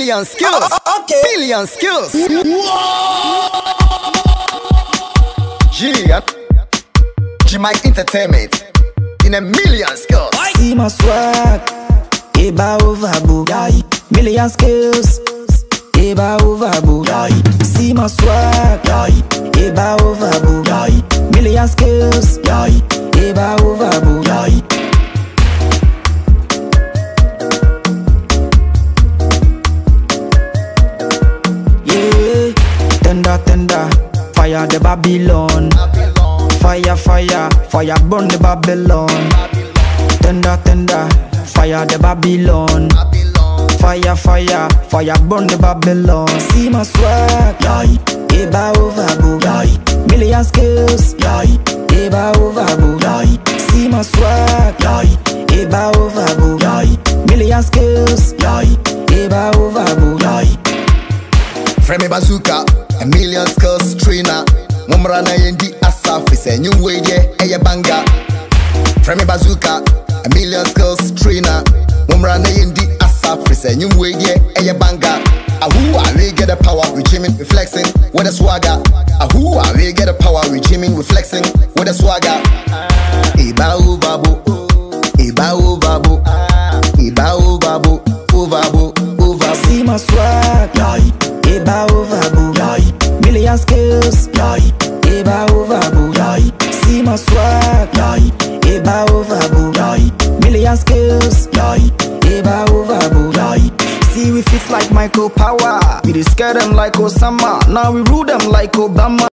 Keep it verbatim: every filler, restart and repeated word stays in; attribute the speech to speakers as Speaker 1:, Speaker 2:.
Speaker 1: million skills,
Speaker 2: uh, okay.
Speaker 1: billion skills.
Speaker 3: G, G Mike Entertainment in a million skills.
Speaker 2: See my swag, eba overbo, million skills, eba overbo. See my swag, eba overbo, million skills, eba overbo. Yeah, tender, tender, fire the Babylon. Fire, fire, fire burn the Babylon. Tender, tender, fire the Babylon. Fire, fire, fire burn the Babylon. See my swag, eba overbo, million skills, eba overbo. See my swag, eba overbo, million skills, eba overbo.
Speaker 3: Frame bazooka, a million skills trainer. Mumrana yendi asaf is a new way there, a banga. Frame bazooka, a million skills trainer. Mumrana yendi asaf is a new way there, a banga. Ahua, we get the power, we jamming, we flexing with a swagger. Ahua, we get the power, we jamming, we flexing with a swagger. Eba overbo, eba overbo, eba overbo, overbo, overbo.
Speaker 2: See my swag, eba overbo, million skills, eba overbo. See my swag, eba overbo, million skills, eba overbo. See we fit like Michael Power, we dey scare them like Osama, now we rule them like Obama.